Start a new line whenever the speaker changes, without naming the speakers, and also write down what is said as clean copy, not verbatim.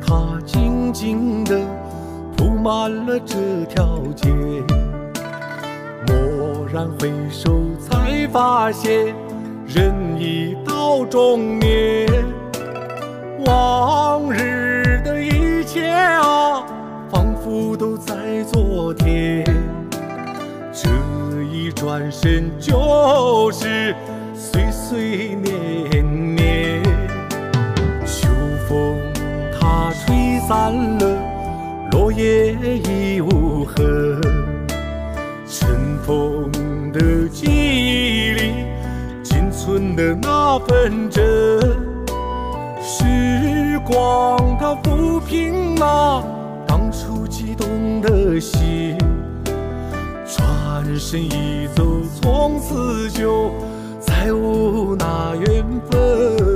它静静地铺满了这条街。蓦然回首，才发现人已到中年。往日的一切啊，仿佛都在昨天。这一转身就是岁岁年年。秋风它吹散了落叶已无痕，尘封的记忆里仅存的那份真。时光它抚平了当初激动的心，转身一走，从此就再无那缘分。